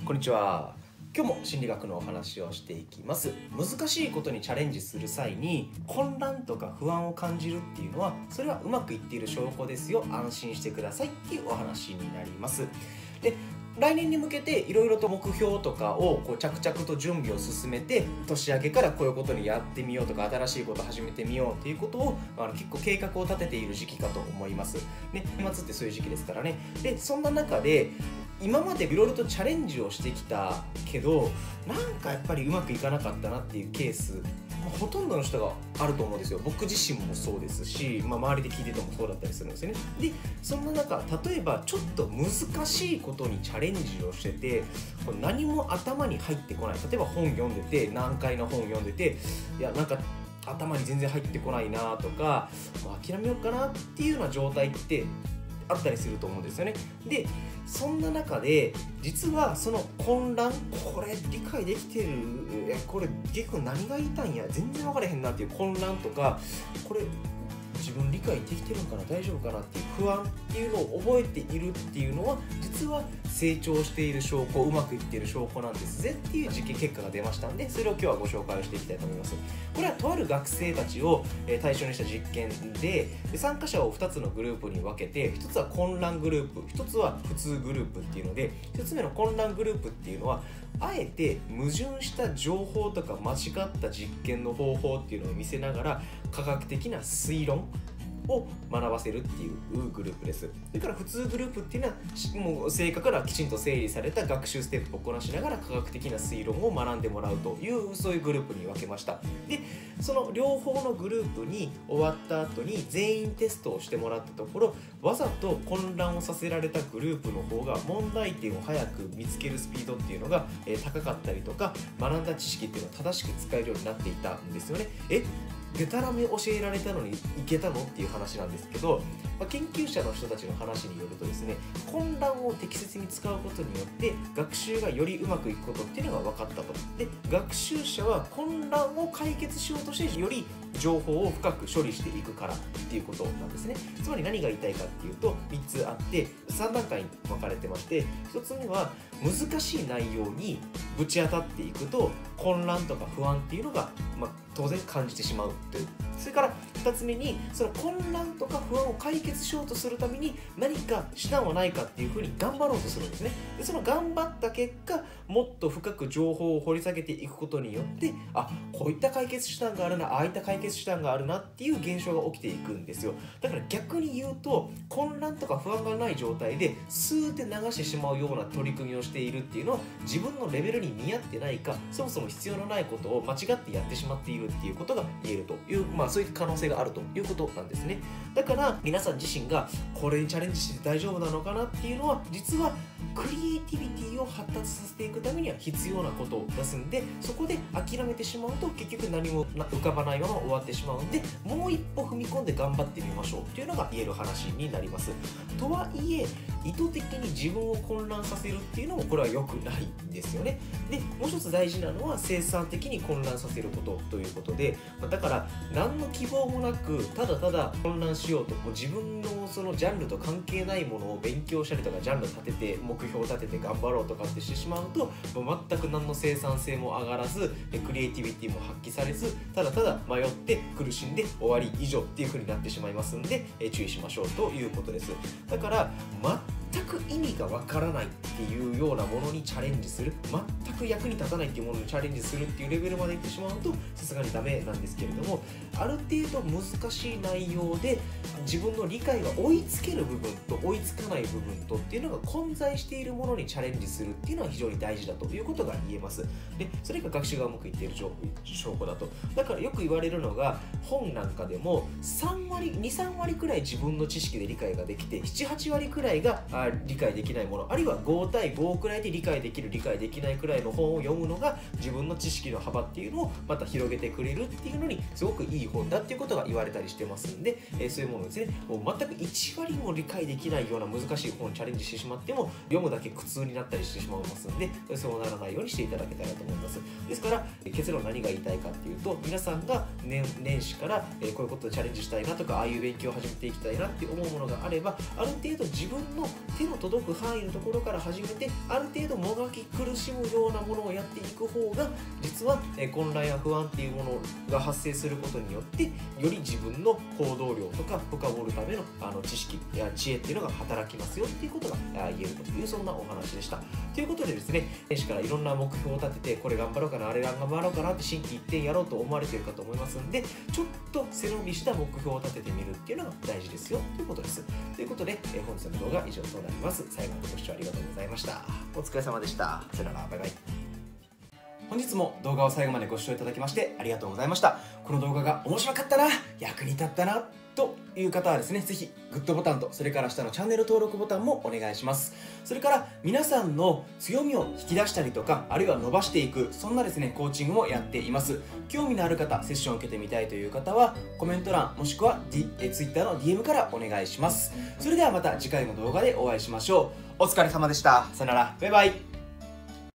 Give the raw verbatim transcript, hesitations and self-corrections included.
こんにちは。今日も心理学のお話をしていきます。難しいことにチャレンジする際に混乱とか不安を感じるっていうのは、それはうまくいっている証拠ですよ、安心してくださいっていうお話になります。で来年に向けていろいろと目標とかをこう着々と準備を進めて、年明けからこういうことにやってみようとか、新しいことを始めてみようっていうことをあの結構計画を立てている時期かと思います。ね、年末ってそういう時期ですからね。でそんな中で今までいろいろとチャレンジをしてきたけど、なんかやっぱりうまくいかなかったなっていうケース、まあ、ほとんどの人があると思うんですよ。僕自身もそうですし、まあ、周りで聞いててもそうだったりするんですよね。でそんな中、例えばちょっと難しいことにチャレンジをしてて、これ何も頭に入ってこない。例えば本読んでて、難解な本読んでて、いやなんか頭に全然入ってこないなとか、まあ、諦めようかなっていうような状態ってあったりすると思うんですよね。でそんな中で実はその混乱、これ理解できてる、えこれ結構何が言いたいんや、全然分からへんなっていう混乱とか、これ自分理解できてるんかな、大丈夫かなっていう不安っていうのを覚えているっていうのは、実は成長している証拠、うまくいっている証拠なんですぜっていう実験結果が出ましたんで、それを今日はご紹介をしていきたいと思います。これはとある学生たちを対象にした実験で、参加者をふたつのグループに分けて、ひとつは混乱グループ、ひとつは普通グループっていうので、ひとつめの混乱グループっていうのはあえて矛盾した情報とか間違った実験の方法っていうのを見せながら、科学的な推論を学ばせるっていうグループです。それから普通グループっていうのは、もう成果からきちんと整理された学習ステップをこなしながら科学的な推論を学んでもらうという、そういうグループに分けました。でその両方のグループに終わった後に全員テストをしてもらったところ、わざと混乱をさせられたグループの方が問題点を早く見つけるスピードっていうのが、えー、高かったりとか、学んだ知識っていうのは正しく使えるようになっていたんですよね。えでたらめ教えられたのにいけたのっていう話なんですけど、まあ、研究者の人たちの話によるとですね、混乱を適切に使うことによって学習がよりうまくいくことっていうのが分かったと。で学習者は混乱を解決しようとして、より情報を深く処理していくからっていうことなんですね。つまり何が言いたいかっていうと、みっつあってさん段階に分かれてまして、ひとつめは難しい内容にぶち当たっていくと混乱とか不安っていうのが、まあ、当然感じてしまうという。それからふたつめに、その混乱とか不安を解決しようとするために何か手段はないかっていうふうに頑張ろうとするんですね。でその頑張った結果、もっと深く情報を掘り下げていくことによって、あ、こういった解決手段があるな、ああいった解決手段があるなっていう現象が起きていくんですよ。だから逆に言うと、混乱とか不安がない状態でスーって流してしまうような取り組みをしているっていうのは、自分のレベルに見合ってないか、そもそも必要のないことを間違ってやってしまっているっていうことが言えるという、まあそういう可能性があるということなんですね。だから皆さん自身がこれにチャレンジして大丈夫なのかなっていうのは、実はクリエイティビティを発達させていくためには必要なことですんで、そこで諦めてしまうと結局何も浮かばないまま終わってしまうんで、もう一歩踏み込んで頑張ってみましょうっていうのが言える話になります。とはいえ、意図的に自分を混乱させるっていうのもこれは良くないんですよね。でもう一つ大事なのは、生産的に混乱させることということで、だから何の希望もなくただただ混乱しようと、もう自分のそのジャンルと関係ないものを勉強したりとか、ジャンル立てて目標を立てて頑張ろうとかってしてしまうと、もう全く何の生産性も上がらず、クリエイティビティも発揮されず、ただただ迷って苦しんで終わり以上っていう風になってしまいますんで、注意しましょうということです。だから全く意味がわからないっていうようなものにチャレンジする、全く役に立たないっていうものにチャレンジするっていうレベルまでいってしまうとさすがにダメなんですけれども、ある程度難しい内容で自分の理解が追いつける部分と追いつかない部分とっていうのが混在しているものにチャレンジするっていうのは非常に大事だということが言えます。でそれが学習がうまくいっている証拠だと。だからよく言われるのが、本なんかでもさんわりにさんわりくらい自分の知識で理解ができて、ななはちわりくらいがあ理解できないもの、あるいはご対ごくらいで理解できる理解できないくらいの本を読むのが、自分の知識の幅っていうのをまた広げてくれるっていうのにすごくいい本だっていうことが言われたりしてますんで、えー、そういうものですね。もう全くいちわりも理解できないような難しい本にチャレンジしてしまっても、読むだけ苦痛になったりしてしまいますんで、そうならないようにしていただけたらと思います。ですから結論、何が言いたいかっていうと、皆さんが 年, 年始から、えー、こういうことでチャレンジしたいなとか、ああいう勉強を始めていきたいなって思うものがあれば、ある程度自分の手の届く範囲のところから始めて、ある程度もがき苦しむようなものをやっていく方が、実は混乱や不安っていうものが発生することによって、より自分の行動量とか深掘るためのあの知識や知恵っていうのが働きますよっていうことが言えるという、そんなお話でした。ということでですね、年始からいろんな目標を立てて、これ頑張ろうかな、あれ頑張ろうかなって心機一転やろうと思われているかと思いますんで、ちょっと背伸びした目標を立ててみるっていうのが大事ですよということです。ということで、え本日の動画は以上となります。最後までご視聴ありがとうございました。お疲れ様でした。さよなら、バイバイ。本日も動画を最後までご視聴いただきましてありがとうございました。この動画が面白かったな、役に立ったなという方はですね、ぜひグッドボタンと、それから下のチャンネル登録ボタンもお願いします。それから皆さんの強みを引き出したりとか、あるいは伸ばしていく、そんなですねコーチングもやっています。興味のある方、セッションを受けてみたいという方はコメント欄もしくは、D、え Twitter の ディーエム からお願いします。それではまた次回の動画でお会いしましょう。お疲れ様でした。さよなら、バイバイ。